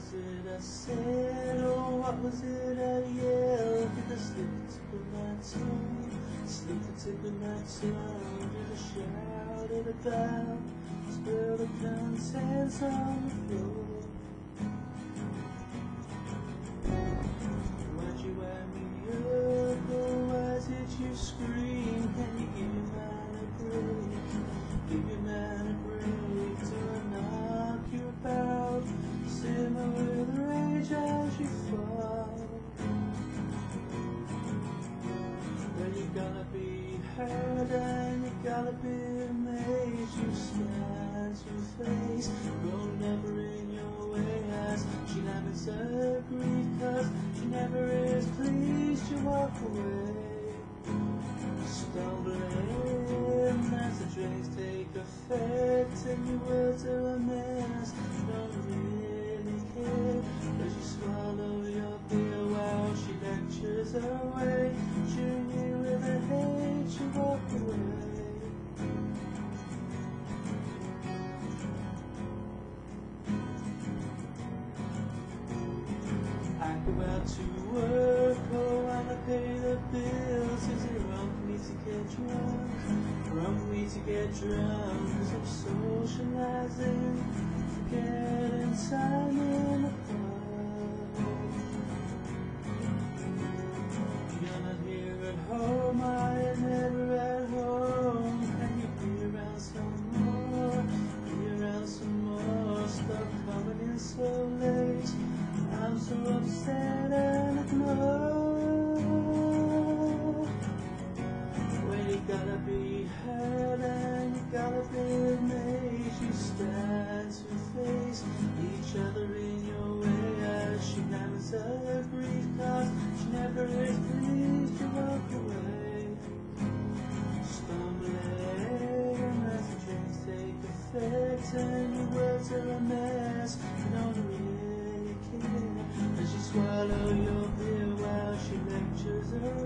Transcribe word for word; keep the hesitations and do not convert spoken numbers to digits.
was it I said, or what was it I yelled? Did I slip the tip of my tongue, slip the tip of my tongue? Did I shout it about, spill the contents on the floor? Why'd you wind me up, or why did you scream? Can you give your man a break, give your man a break? Do I knock you about, simmer with rage as you fall? Well, you gotta be heard and you gotta be amazed. You stand to face, roll never in your way as she laments her grief, cause she never is pleased. You walk away, stumbling as the drinks take effect and your words are a mess. You don't really care, cause you swallow your beer while she lectures away, chewing you with a hate. You walk away. I go out to work, oh, wanna pay the bills. Is it wrong for me to get drunk? Wrong for me to get drunk, cause I'm socializing, forgetting time in the pub. You're not here at home, I am never at home. Can you be around some more? Be around some more. Stop coming in so late, I'm so upset and ignored. Well, you gotta be heard and you gotta be amazed. You stand to face each other in your way as she laments her grief, cause she never is pleased. You walk away, stumbling as the drinks take effect and your words are a mess. You don't really care as you swallow your beer while she lectures her